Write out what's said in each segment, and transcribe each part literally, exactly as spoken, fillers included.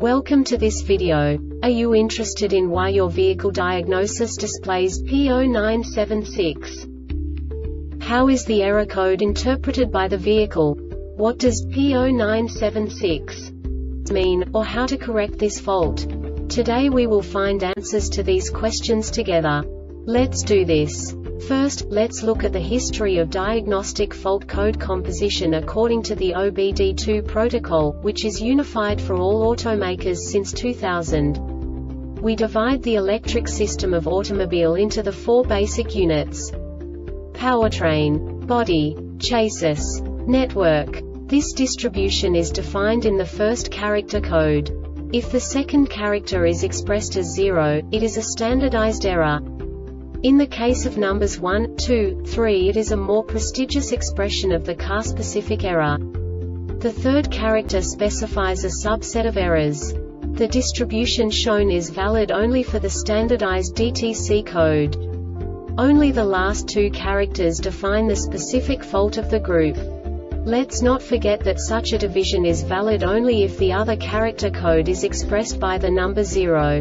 Welcome to this video. Are you interested in why your vehicle diagnosis displays P zero nine seven six? How is the error code interpreted by the vehicle? What does P zero nine seven six mean, or how to correct this fault? Today we will find answers to these questions together. Let's do this. First, let's look at the history of diagnostic fault code composition according to the O B D two protocol, which is unified for all automakers since two thousand. We divide the electric system of automobile into the four basic units: powertrain, body, chassis, network. This distribution is defined in the first character code. If the second character is expressed as zero, it is a standardized error. In the case of numbers one, two, three, it is a more prestigious expression of the car-specific error. The third character specifies a subset of errors. The distribution shown is valid only for the standardized D T C code. Only the last two characters define the specific fault of the group. Let's not forget that such a division is valid only if the other character code is expressed by the number zero.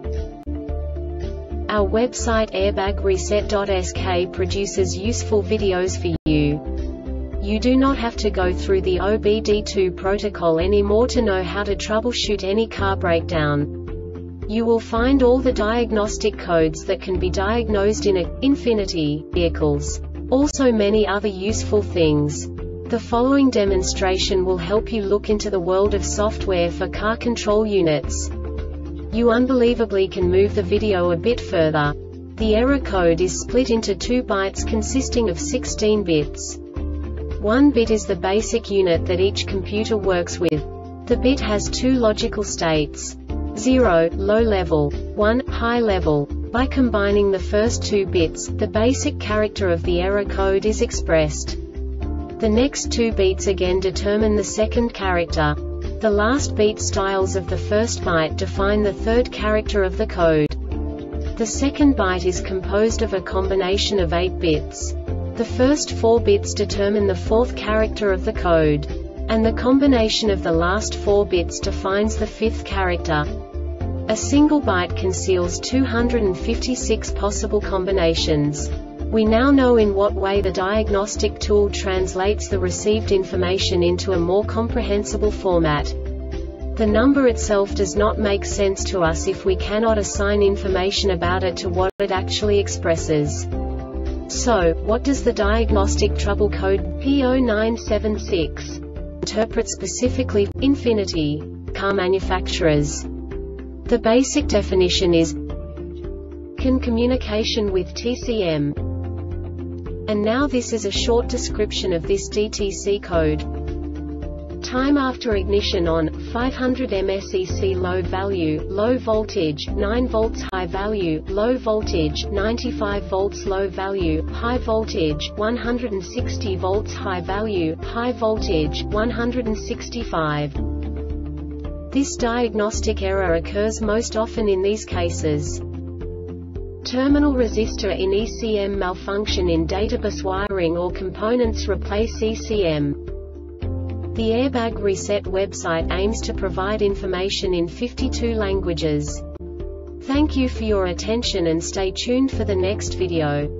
Our website airbag reset dot S K produces useful videos for you. You do not have to go through the O B D two protocol anymore to know how to troubleshoot any car breakdown. You will find all the diagnostic codes that can be diagnosed in a Infiniti vehicles. Also many other useful things. The following demonstration will help you look into the world of software for car control units. You unbelievably can move the video a bit further. The error code is split into two bytes consisting of sixteen bits. One bit is the basic unit that each computer works with. The bit has two logical states: zero, low level, one, high level. By combining the first two bits, the basic character of the error code is expressed. The next two beats again determine the second character. The last beat styles of the first byte define the third character of the code. The second byte is composed of a combination of eight bits. The first four bits determine the fourth character of the code. And the combination of the last four bits defines the fifth character. A single byte conceals two hundred fifty-six possible combinations. We now know in what way the diagnostic tool translates the received information into a more comprehensible format. The number itself does not make sense to us if we cannot assign information about it to what it actually expresses. So, what does the diagnostic trouble code P zero nine seven six interpret specifically for Infiniti car manufacturers? The basic definition is CAN communication with T C M. And now this is a short description of this D T C code. Time after ignition on, five hundred milliamps low value, low voltage, nine volts high value, low voltage, ninety-five volts low value, high voltage, one hundred sixty volts high value, high voltage, one hundred sixty-five. This diagnostic error occurs most often in these cases: terminal resistor in E C M malfunction in databus wiring or components replace E C M. The Airbag Reset website aims to provide information in fifty-two languages. Thank you for your attention and stay tuned for the next video.